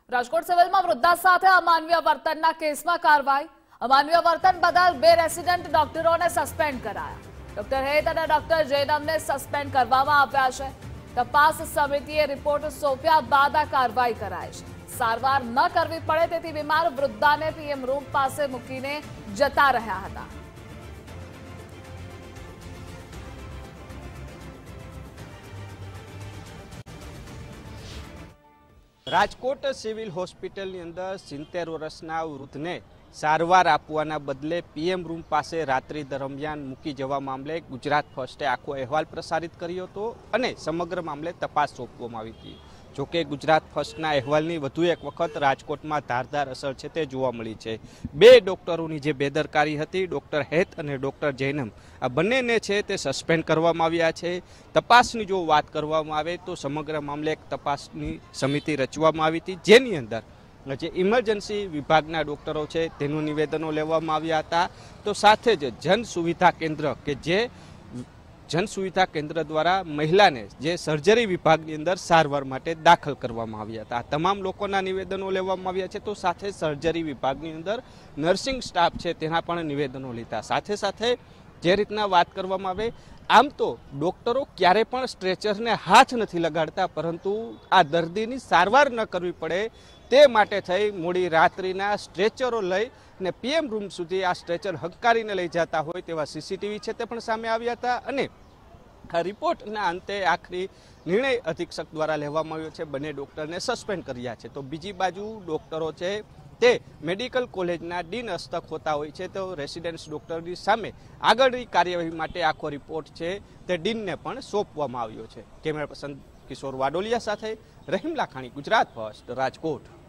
રાજકોટ સિવિલમાં વૃદ્ધા સાથે અમાનવીય વર્તનના કેસમાં કાર્યવાહી। અમાનવીય વર્તન બદલ 2 રેસિડેન્ટ ડોક્ટરોને સસ્પેન્ડ કરાયા। ડોક્ટર હેત અને ડોક્ટર જૈનમને સસ્પેન્ડ કરવામાં આવ્યા છે। તપાસ સમિતિએ રિપોર્ટ સોંપ્યા બાદ આ કાર્યવાહી કરાઈ છે। સારવાર ન કરવી પડે તેથી બીમાર વૃદ્ધાને પીએમ રૂમ પાસે મૂકીને જતા રહ્યા હતા। રાજકોટ સિવિલ હોસ્પિટલની અંદર 70 વર્ષના વૃદ્ધને સારવાર આપવાના બદલે પીએમ રૂમ પાસે રાત્રિ દરમિયાન મૂકી જવા મામલે ગુજરાત ફર્સ્ટે આખો અહેવાલ પ્રસારિત કર્યો હતો અને સમગ્ર મામલે તપાસ સોંપવામાં આવી હતી। જોકે ગુજરાત ફર્સ્ટના અહેવાલની વધુ એક વખત રાજકોટમાં ધારદાર અસર છે તે જોવા મળી છે। 2 ડોક્ટરોની જે બેદરકારી હતી, ડોક્ટર હેત અને ડોક્ટર જૈનમ, આ બંનેને છે તે સસ્પેન્ડ કરવામાં આવ્યા છે। તપાસની જો વાત કરવામાં આવે તો સમગ્ર મામલે એક તપાસની સમિતિ રચવામાં આવી હતી, જેની અંદર જે ઇમરજન્સી વિભાગના ડોક્ટરો છે તેનું નિવેદનો લેવામાં આવ્યા હતા। તો સાથે જ જન સુવિધા કેન્દ્ર કે જે જન સુવિધા કેન્દ્ર દ્વારા મહિલાને જે સર્જરી વિભાગની અંદર સારવાર માટે દાખલ કરવામાં આવ્યા હતા, તમામ લોકોના નિવેદનો લેવામાં આવ્યા છે। તો સાથે સર્જરી વિભાગની અંદર નર્સિંગ સ્ટાફ છે તેના પણ નિવેદનો લીધા। સાથે સાથે જે રીતના વાત કરવામાં આવે, આમ તો ડોક્ટરો ક્યારે પણ સ્ટ્રેચરને હાથ નથી લગાડતા, પરંતુ આ દર્દીની સારવાર ન કરવી પડે તે માટે થઈ મોડી રાત્રિના સ્ટ્રેચરો લઈ ને પીએમ રૂમ સુધી આ સ્ટ્રેચર હંકારીને લઈ જતા હોય તેવા સીસીટીવી છે તે પણ સામે આવ્યા હતા। અને આ રિપોર્ટના અંતે આખરી નિર્ણય અધિક્ષક દ્વારા લેવામાં આવ્યો છે, બંને ડોક્ટરને સસ્પેન્ડ કર્યા છે। તો બીજી બાજુ ડોક્ટરો છે તે મેડિકલ કોલેજના ડીન હસ્તક હોતા હોય છે, તો રેસિડેન્સ ડોક્ટરની સામે આગળની કાર્યવાહી માટે આખો રિપોર્ટ છે તે ડીનને પણ સોંપવામાં આવ્યો છે। કેમેરા પર્સન કિશોર વાડોલિયા સાથે રહીમ લાખાણી, ગુજરાત ફર્સ્ટ, રાજકોટ।